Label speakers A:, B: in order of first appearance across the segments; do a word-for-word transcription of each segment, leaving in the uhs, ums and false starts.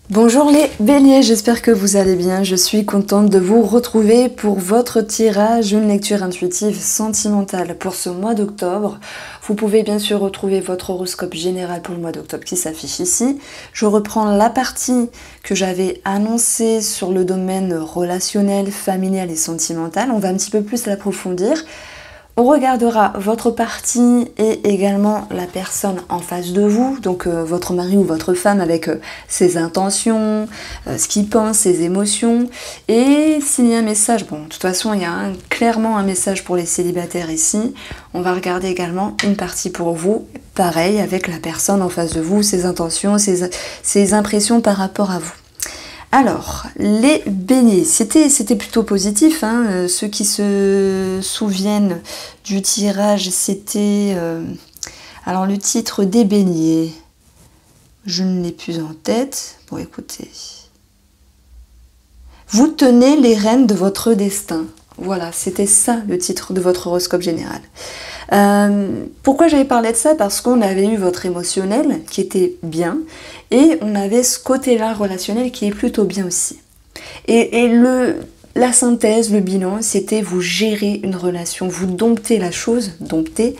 A: Bonjour les béliers, j'espère que vous allez bien. Je suis contente de vous retrouver pour votre tirage, une lecture intuitive sentimentale pour ce mois d'octobre. Vous pouvez bien sûr retrouver votre horoscope général pour le mois d'octobre qui s'affiche ici. Je reprends la partie que j'avais annoncée sur le domaine relationnel, familial et sentimental. On va un petit peu plus l'approfondir. On regardera votre partie et également la personne en face de vous, donc euh, votre mari ou votre femme avec euh, ses intentions, euh, ce qu'il pense, ses émotions. Et s'il y a un message, bon de toute façon il y a un, clairement un message pour les célibataires ici. On va regarder également une partie pour vous, pareil avec la personne en face de vous, ses intentions, ses, ses impressions par rapport à vous. Alors, les béliers, c'était c'était plutôt positif, hein, euh, ceux qui se souviennent du tirage, c'était... Euh, alors, le titre des béliers, je ne l'ai plus en tête. Bon, écoutez. Vous tenez les rênes de votre destin. Voilà, c'était ça le titre de votre horoscope général. Euh, pourquoi j'avais parlé de ça? Parce qu'on avait eu votre émotionnel qui était bien et on avait ce côté-là relationnel qui est plutôt bien aussi. Et, et le, la synthèse, le bilan, c'était vous gérez une relation, vous domptez la chose, domptez,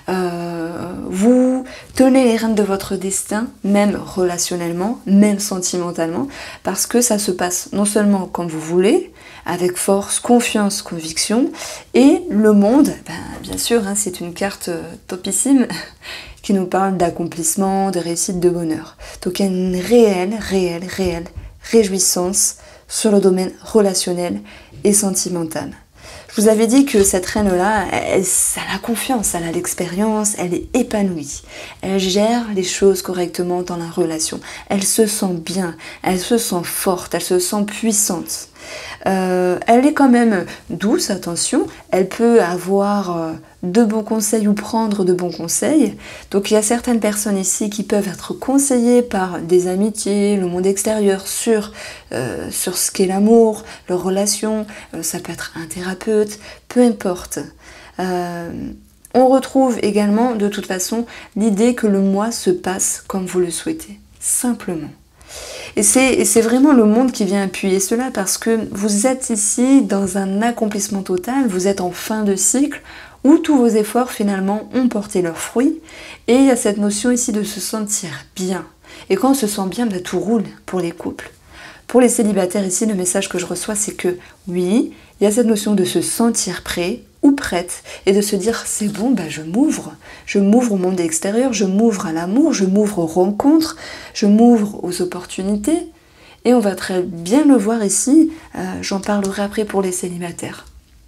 A: euh, vous tenez les rênes de votre destin, même relationnellement, même sentimentalement, parce que ça se passe non seulement comme vous voulez, avec force, confiance, conviction, et le monde, ben, bien sûr, hein, c'est une carte euh, topissime qui nous parle d'accomplissement, de réussite, de bonheur. Donc il y a une réelle, réelle, réelle réjouissance sur le domaine relationnel et sentimental. Je vous avais dit que cette reine-là, elle, elle a la confiance, elle a l'expérience, elle est épanouie. Elle gère les choses correctement dans la relation. Elle se sent bien, elle se sent forte, elle se sent puissante. Euh, elle est quand même douce, attention, elle peut avoir euh, de bons conseils ou prendre de bons conseils. Donc il y a certaines personnes ici qui peuvent être conseillées par des amitiés, le monde extérieur sur, euh, sur ce qu'est l'amour, leurs relations, euh, ça peut être un thérapeute, peu importe. Euh, on retrouve également de toute façon l'idée que le mois se passe comme vous le souhaitez, simplement. Et c'est vraiment le monde qui vient appuyer cela parce que vous êtes ici dans un accomplissement total, vous êtes en fin de cycle où tous vos efforts finalement ont porté leurs fruits et il y a cette notion ici de se sentir bien. Et quand on se sent bien, bah, tout roule pour les couples. Pour les célibataires ici, le message que je reçois c'est que oui, il y a cette notion de se sentir prêt ou prête et de se dire c'est bon, bah, je m'ouvre, je m'ouvre au monde extérieur, je m'ouvre à l'amour, je m'ouvre aux rencontres, je m'ouvre aux opportunités et on va très bien le voir ici, euh, j'en parlerai après pour les célibataires.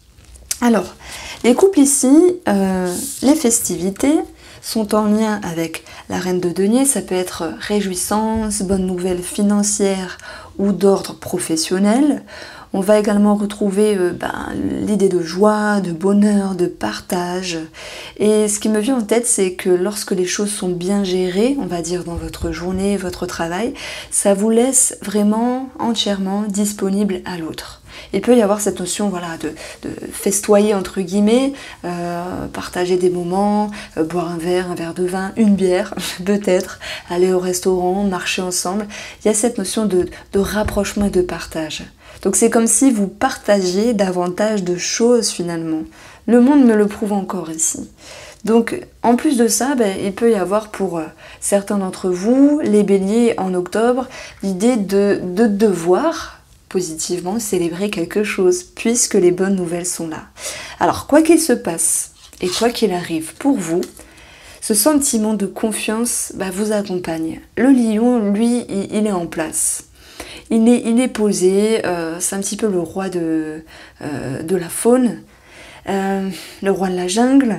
A: Alors, les couples ici, euh, les festivités sont en lien avec la reine de denier, ça peut être réjouissance, bonne nouvelle financière ou d'ordre professionnel. On va également retrouver euh, ben, l'idée de joie, de bonheur, de partage. Et ce qui me vient en tête, c'est que lorsque les choses sont bien gérées, on va dire dans votre journée, votre travail, ça vous laisse vraiment entièrement disponible à l'autre. Il peut y avoir cette notion voilà, de, de festoyer entre guillemets, euh, partager des moments, euh, boire un verre, un verre de vin, une bière peut-être, aller au restaurant, marcher ensemble. Il y a cette notion de, de rapprochement et de partage. Donc c'est comme si vous partagez davantage de choses finalement. Le monde me le prouve encore ici. Donc en plus de ça, ben, il peut y avoir pour euh, certains d'entre vous, les béliers en octobre, l'idée de, de devoir positivement célébrer quelque chose puisque les bonnes nouvelles sont là. Alors quoi qu'il se passe et quoi qu'il arrive pour vous, ce sentiment de confiance bah, vous accompagne. Le lion, lui, il, il est en place. Il est, il est posé, euh, c'est un petit peu le roi de, euh, de la faune, euh, le roi de la jungle.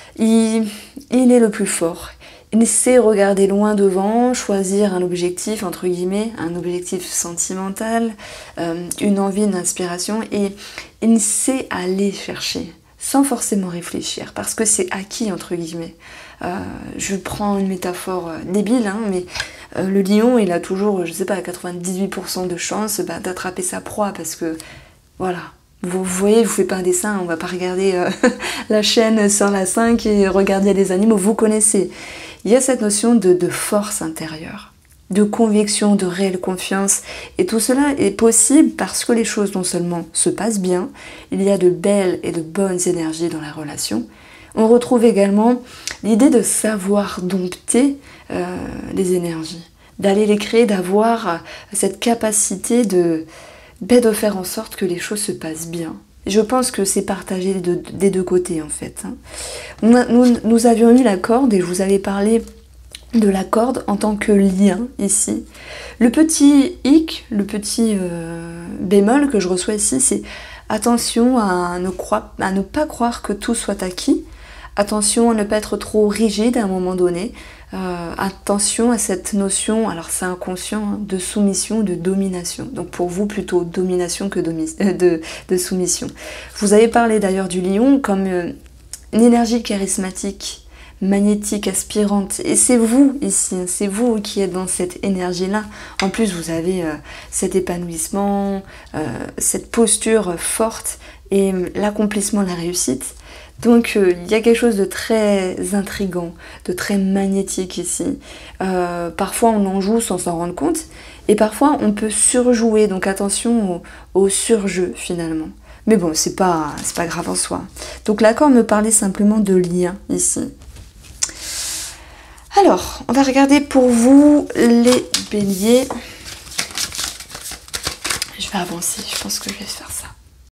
A: Il, il est le plus fort. Il sait regarder loin devant, choisir un objectif, entre guillemets, un objectif sentimental, euh, une envie, une inspiration, et il sait aller chercher, sans forcément réfléchir, parce que c'est acquis, entre guillemets. Euh, je prends une métaphore euh, débile, hein, mais euh, le lion, il a toujours, je sais pas, quatre-vingt-dix-huit pour cent de chance bah, d'attraper sa proie, parce que, voilà, vous, vous voyez, je vous fais pas un dessin, on va pas regarder euh, la chaîne sur la cinq et regarder les animaux, vous connaissez. Il y a cette notion de, de force intérieure. de conviction, de réelle confiance. Et tout cela est possible parce que les choses non seulement se passent bien, il y a de belles et de bonnes énergies dans la relation. On retrouve également l'idée de savoir dompter euh, les énergies, d'aller les créer, d'avoir cette capacité de, ben, de faire en sorte que les choses se passent bien. Je pense que c'est partagé des deux, des deux côtés en fait. Nous, nous, nous avions eu la corde et je vous avais parlé de la corde en tant que lien ici. Le petit hic, le petit euh, bémol que je reçois ici, c'est attention à ne, croire, à ne pas croire que tout soit acquis. Attention à ne pas être trop rigide à un moment donné. Euh, attention à cette notion, alors c'est inconscient, hein, de soumission, de domination. Donc pour vous, plutôt domination que de, de, de soumission. Vous avez parlé d'ailleurs du lion comme euh, une énergie charismatique, magnétique, aspirante. Et c'est vous ici, hein, c'est vous qui êtes dans cette énergie-là. En plus, vous avez euh, cet épanouissement, euh, cette posture forte et euh, l'accomplissement, la réussite. Donc il euh, y a quelque chose de très intriguant, de très magnétique ici. Euh, parfois on en joue sans s'en rendre compte, et parfois on peut surjouer, donc attention au, au surjeu finalement. Mais bon, c'est pas, c'est pas grave en soi. Donc l'accord me parlait simplement de lien ici. Alors, on va regarder pour vous les béliers. Je vais avancer, je pense que je vais faire ça.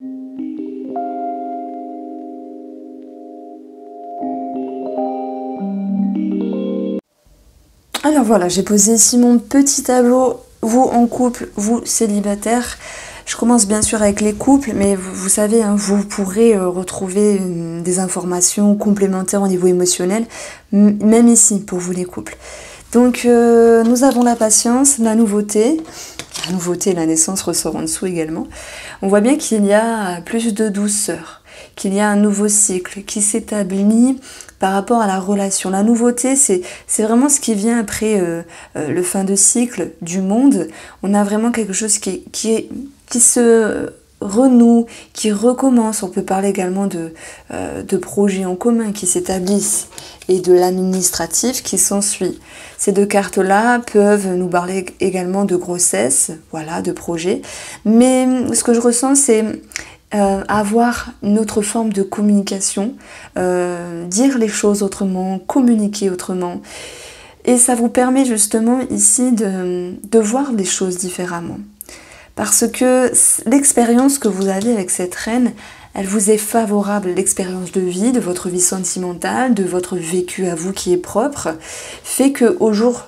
A: Alors voilà, j'ai posé ici mon petit tableau, vous en couple, vous célibataire. Je commence bien sûr avec les couples, mais vous, vous savez, hein, vous pourrez euh, retrouver euh, des informations complémentaires au niveau émotionnel, même ici pour vous les couples. Donc euh, nous avons la patience, la nouveauté, la nouveauté et la naissance ressort en dessous également. On voit bien qu'il y a plus de douceur, qu'il y a un nouveau cycle qui s'établit par rapport à la relation. La nouveauté, c'est vraiment ce qui vient après euh, euh, le fin de cycle du monde. On a vraiment quelque chose qui, qui, est, qui se renoue, qui recommence. On peut parler également de, euh, de projets en commun qui s'établissent et de l'administratif qui s'ensuit. Ces deux cartes-là peuvent nous parler également de grossesse, voilà, de projets. Mais ce que je ressens, c'est Euh, avoir une autre forme de communication, euh, dire les choses autrement, communiquer autrement. Et ça vous permet justement ici de, de voir les choses différemment. Parce que l'expérience que vous avez avec cette reine, elle vous est favorable, l'expérience de vie, de votre vie sentimentale, de votre vécu à vous qui est propre, fait qu'au jour,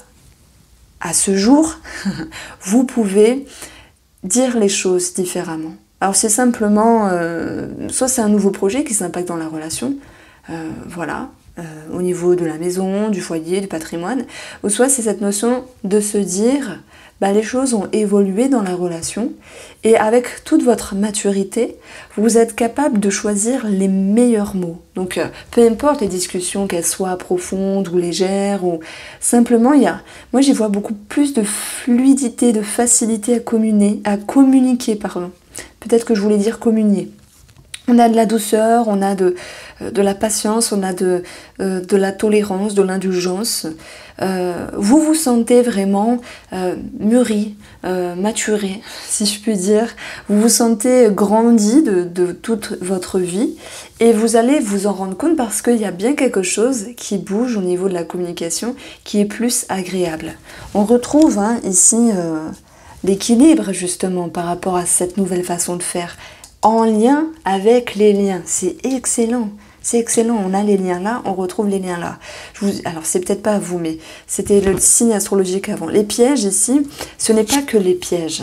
A: à ce jour, vous pouvez dire les choses différemment. Alors c'est simplement, euh, soit c'est un nouveau projet qui s'impacte dans la relation, euh, voilà, euh, au niveau de la maison, du foyer, du patrimoine, ou soit c'est cette notion de se dire, bah, les choses ont évolué dans la relation, et avec toute votre maturité, vous êtes capable de choisir les meilleurs mots. Donc euh, peu importe les discussions, qu'elles soient profondes ou légères, ou simplement, il y a, moi j'y vois beaucoup plus de fluidité, de facilité à communiquer, à communiquer, pardon. Peut-être que je voulais dire communier. On a de la douceur, on a de, de la patience, on a de, de la tolérance, de l'indulgence. Euh, vous vous sentez vraiment euh, mûri, euh, maturé, si je puis dire. Vous vous sentez grandi de, de toute votre vie et vous allez vous en rendre compte parce qu'il y a bien quelque chose qui bouge au niveau de la communication qui est plus agréable. On retrouve hein, ici euh, l'équilibre justement par rapport à cette nouvelle façon de faire en lien avec les liens. C'est excellent. C'est excellent, on a les liens là, on retrouve les liens là. Je vous, alors c'est peut-être pas à vous, mais c'était le signe astrologique avant. Les pièges ici, ce n'est pas que les pièges.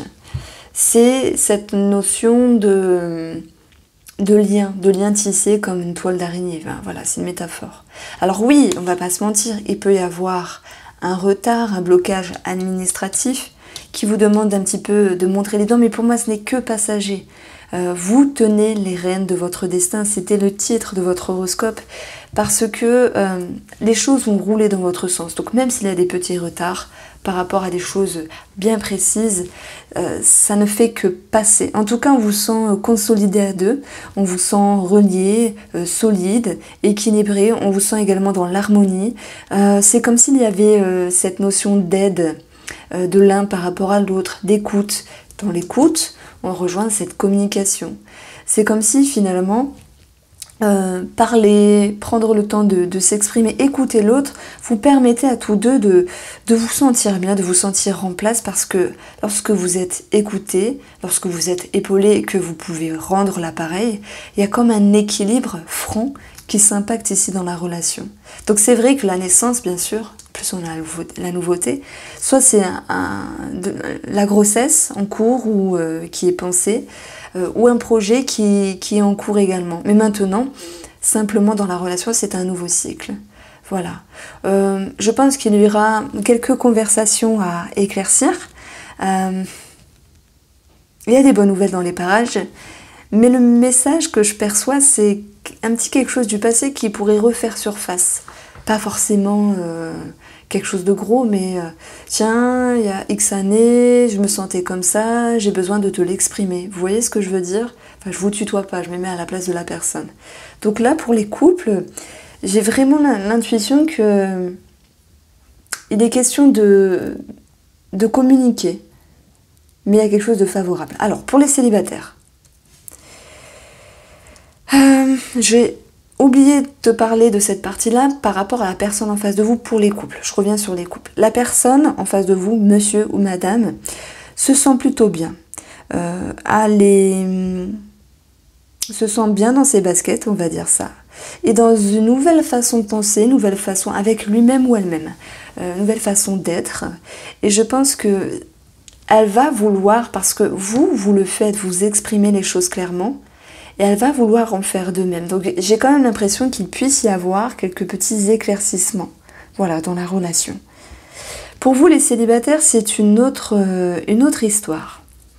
A: C'est cette notion de, de lien, de lien tissé comme une toile d'araignée. Enfin, voilà, c'est une métaphore. Alors oui, on va pas se mentir, il peut y avoir un retard, un blocage administratif qui vous demande un petit peu de montrer les dents, mais pour moi ce n'est que passager. Euh, vous tenez les rênes de votre destin, c'était le titre de votre horoscope, parce que euh, les choses vont rouler dans votre sens. Donc même s'il y a des petits retards par rapport à des choses bien précises, euh, ça ne fait que passer. En tout cas, on vous sent consolidé à deux, on vous sent relié, euh, solide, équilibré, on vous sent également dans l'harmonie. Euh, c'est comme s'il y avait euh, cette notion d'aide euh, de l'un par rapport à l'autre, d'écoute. Dans l'écoute, on rejoint cette communication. C'est comme si finalement, euh, parler, prendre le temps de, de s'exprimer, écouter l'autre, vous permettez à tous deux de, de vous sentir bien, de vous sentir en place, parce que lorsque vous êtes écouté, lorsque vous êtes épaulé et que vous pouvez rendre l'appareil, il y a comme un équilibre franc qui s'impacte ici dans la relation. Donc c'est vrai que la naissance, bien sûr, plus on a la nouveauté, soit c'est un, un, de, la grossesse en cours ou euh, qui est pensée, euh, ou un projet qui, qui est en cours également. Mais maintenant, simplement dans la relation, c'est un nouveau cycle. Voilà. Euh, je pense qu'il y aura quelques conversations à éclaircir. Euh, il y a des bonnes nouvelles dans les parages, mais le message que je perçois, c'est un petit quelque chose du passé qui pourrait refaire surface. Pas forcément euh, quelque chose de gros, mais euh, tiens, il y a X années, je me sentais comme ça, j'ai besoin de te l'exprimer. Vous voyez ce que je veux dire? Enfin, je vous tutoie pas, je me mets à la place de la personne. Donc là, pour les couples, j'ai vraiment l'intuition que il est question de, de communiquer, mais il y a quelque chose de favorable. Alors, pour les célibataires, euh, j'ai oublié de te parler de cette partie-là par rapport à la personne en face de vous pour les couples. Je reviens sur les couples. La personne en face de vous, monsieur ou madame, se sent plutôt bien. Euh, a les... se sent bien dans ses baskets, on va dire ça. Et dans une nouvelle façon de penser, nouvelle façon avec lui-même ou elle-même, euh, nouvelle façon d'être. Et je pense que elle va vouloir, parce que vous, vous le faites, vous exprimez les choses clairement, et elle va vouloir en faire de même. Donc j'ai quand même l'impression qu'il puisse y avoir quelques petits éclaircissements, voilà, dans la relation. Pour vous les célibataires, c'est une autre, euh, une autre histoire.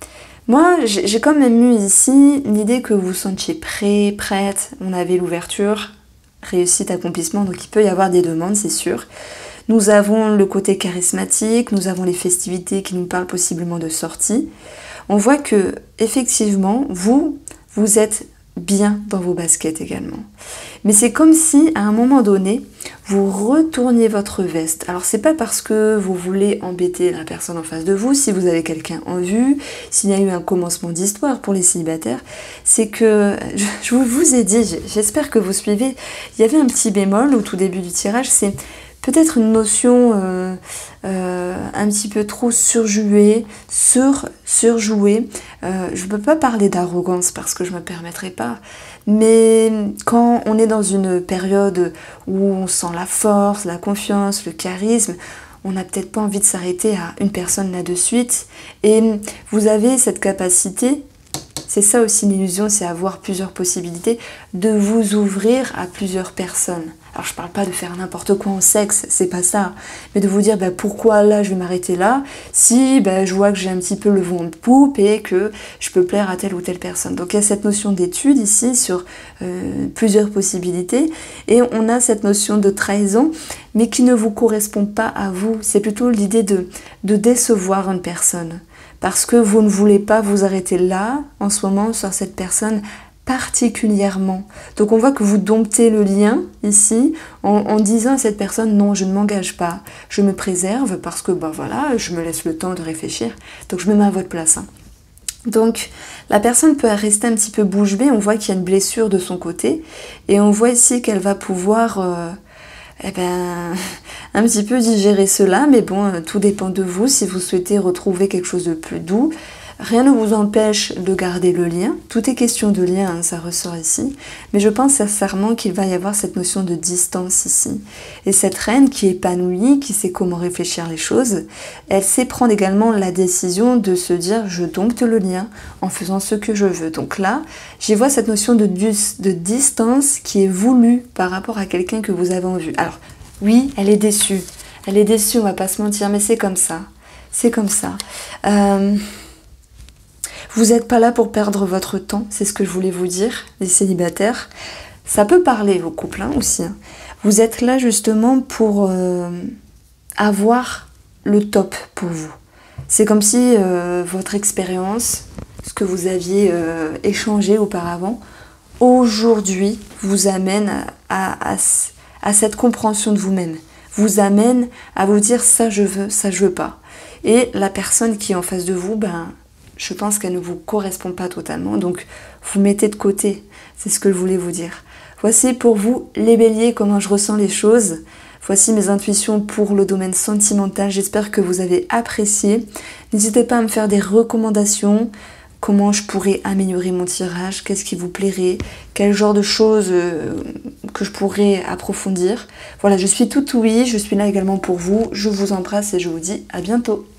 A: Moi, j'ai quand même eu ici l'idée que vous vous sentiez prêt, prête, on avait l'ouverture, réussite, accomplissement, donc il peut y avoir des demandes, c'est sûr. Nous avons le côté charismatique, nous avons les festivités qui nous parlent possiblement de sortie. On voit que, effectivement, vous, vous êtes bien dans vos baskets également. Mais c'est comme si, à un moment donné, vous retourniez votre veste. Alors, c'est pas parce que vous voulez embêter la personne en face de vous, si vous avez quelqu'un en vue, s'il y a eu un commencement d'histoire pour les célibataires, c'est que, je, je vous ai dit, j'espère que vous suivez, il y avait un petit bémol au tout début du tirage, c'est peut-être une notion euh, euh, un petit peu trop surjouée, sur, surjouée. Euh, je ne peux pas parler d'arrogance parce que je ne me permettrai pas. Mais quand on est dans une période où on sent la force, la confiance, le charisme, on n'a peut-être pas envie de s'arrêter à une personne là de suite. Et vous avez cette capacité, c'est ça aussi l'illusion, c'est avoir plusieurs possibilités, de vous ouvrir à plusieurs personnes. Alors je parle pas de faire n'importe quoi en sexe, c'est pas ça, mais de vous dire bah, pourquoi là je vais m'arrêter là, si bah, je vois que j'ai un petit peu le vent de poupe et que je peux plaire à telle ou telle personne. Donc il y a cette notion d'étude ici sur euh, plusieurs possibilités, et on a cette notion de trahison, mais qui ne vous correspond pas à vous. C'est plutôt l'idée de, de décevoir une personne, parce que vous ne voulez pas vous arrêter là, en ce moment, sur cette personne particulièrement. Donc on voit que vous domptez le lien ici en, en disant à cette personne non, je ne m'engage pas, je me préserve parce que bah voilà, je me laisse le temps de réfléchir, donc je me mets à votre place. Hein. Donc la personne peut rester un petit peu bouche bée, on voit qu'il y a une blessure de son côté et on voit ici qu'elle va pouvoir euh, eh ben, un petit peu digérer cela, mais bon, tout dépend de vous si vous souhaitez retrouver quelque chose de plus doux. Rien ne vous empêche de garder le lien, tout est question de lien, hein, ça ressort ici, mais je pense sincèrement qu'il va y avoir cette notion de distance ici. Et cette reine qui est épanouie, qui sait comment réfléchir les choses, elle sait prendre également la décision de se dire je dompte le lien en faisant ce que je veux. Donc là, j'y vois cette notion de, de distance qui est voulue par rapport à quelqu'un que vous avez en vue. Alors oui, elle est déçue, elle est déçue, on va pas se mentir, mais c'est comme ça, c'est comme ça. Euh... Vous n'êtes pas là pour perdre votre temps, c'est ce que je voulais vous dire, les célibataires. Ça peut parler aux couples hein, aussi. Hein. Vous êtes là justement pour euh, avoir le top pour vous. C'est comme si euh, votre expérience, ce que vous aviez euh, échangé auparavant, aujourd'hui vous amène à, à, à, à cette compréhension de vous-même. Vous amène à vous dire ça je veux, ça je veux pas. Et la personne qui est en face de vous, ben, je pense qu'elle ne vous correspond pas totalement, donc vous mettez de côté, c'est ce que je voulais vous dire. Voici pour vous les béliers, comment je ressens les choses. Voici mes intuitions pour le domaine sentimental, j'espère que vous avez apprécié. N'hésitez pas à me faire des recommandations, comment je pourrais améliorer mon tirage, qu'est-ce qui vous plairait, quel genre de choses euh, que je pourrais approfondir. Voilà, je suis tout oui, je suis là également pour vous, je vous embrasse et je vous dis à bientôt.